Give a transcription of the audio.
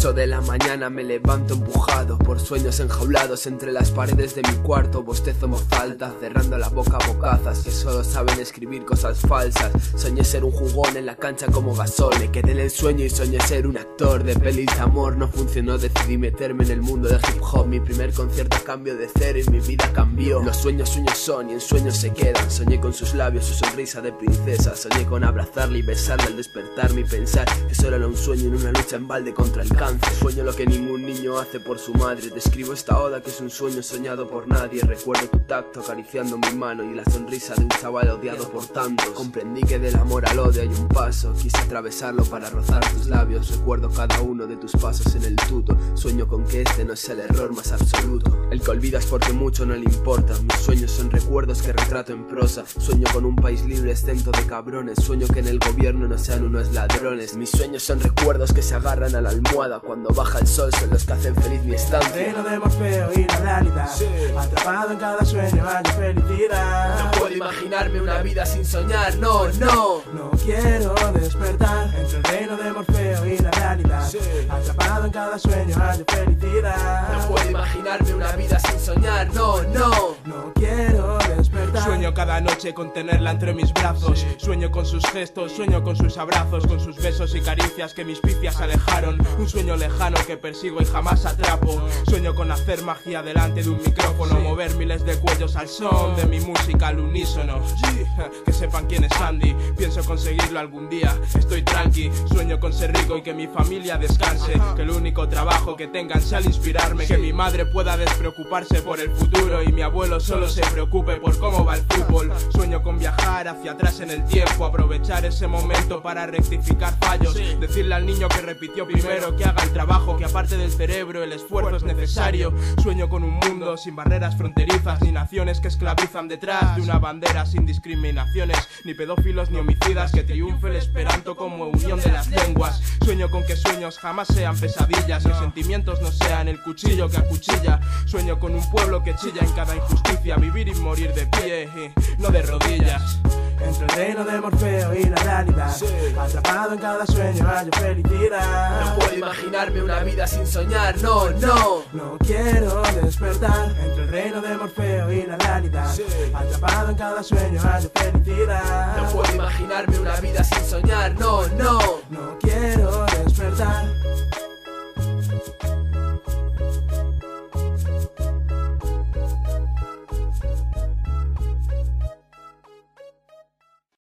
8 de la mañana me levanto empujado por sueños enjaulados entre las paredes de mi cuarto. Bostezo en voz alta, cerrando la boca a bocazas que solo saben escribir cosas falsas. Soñé ser un jugón en la cancha como Gasol. Me quedé en el sueño y soñé ser un actor de pelis de amor. No funcionó, decidí meterme en el mundo del hip hop. Mi primer concierto a cambio de cero y mi vida cambió. Los sueños sueños son y en sueños se quedan. Soñé con sus labios, su sonrisa de princesa. Soñé con abrazarle y besarle al despertarme y pensar que solo era un sueño en una lucha en balde contra el cáncer. Sueño lo que ningún niño hace por su madre. Te escribo esta oda que es un sueño soñado por nadie. Recuerdo tu tacto acariciando mi mano y la sonrisa de un chaval odiado por tantos. Comprendí que del amor al odio hay un paso. Quise atravesarlo para rozar tus labios. Recuerdo cada uno de tus pasos en el tuto. Sueño con que este no es el error más absoluto. El que olvidas porque mucho no le importa. Mis sueños son recuerdos que retrato en prosa. Sueño con un país libre exento de cabrones. Sueño que en el gobierno no sean unos ladrones. Mis sueños son recuerdos que se agarran a la almohada. Cuando baja el sol son los que hacen feliz mi estancia. Reino de Morfeo y la realidad, sí. Atrapado en cada sueño hay felicidad. No puedo imaginarme una vida sin soñar, no, no. No quiero despertar entre el reino de Morfeo y la realidad, sí. Atrapado en cada sueño hay felicidad. No puedo imaginarme una vida sin soñar, no, no. No quiero despertar. Sueño cada noche con tenerla entre mis brazos, sí. Sueño con sus gestos, sueño con sus abrazos, con sus besos y caricias que mis picias alejaron. Un sueño lejano que persigo y jamás atrapo. Sueño con hacer magia delante de un micrófono, sí. Mover miles de cuellos al son de mi música al unísono, sí. Que sepan quién es Andy, pienso conseguirlo algún día. Estoy tranqui, sueño con ser rico y que mi familia descanse. Que el único trabajo que tengan sea al inspirarme. Que mi madre pueda despreocuparse por el futuro y mi abuelo solo se preocupe por cómo va el fútbol. Sueño con viajar hacia atrás en el tiempo, aprovechar ese momento para rectificar fallos, sí. Decirle al niño que repitió primero que haga el trabajo, que aparte del cerebro el esfuerzo es necesario. Sueño con un mundo sin barreras fronterizas, ni naciones que esclavizan detrás de una bandera, sin discriminaciones, ni pedófilos ni homicidas, que triunfe el esperanto como unión de las lenguas. Sueño con que sueños jamás sean pesadillas, que sentimientos no sean el cuchillo que acuchilla. Sueño con un pueblo que chilla en cada injusticia, vivir y morir de pie, no de rodillas. Entre el reino de Morfeo y la realidad, sí. Atrapado en cada sueño hay felicidad. No puedo imaginarme una vida sin soñar, no, no. No quiero despertar entre el reino de Morfeo y la realidad, sí. Atrapado en cada sueño hay felicidad. No puedo imaginarme una vida sin soñar, no, no. No quiero despertar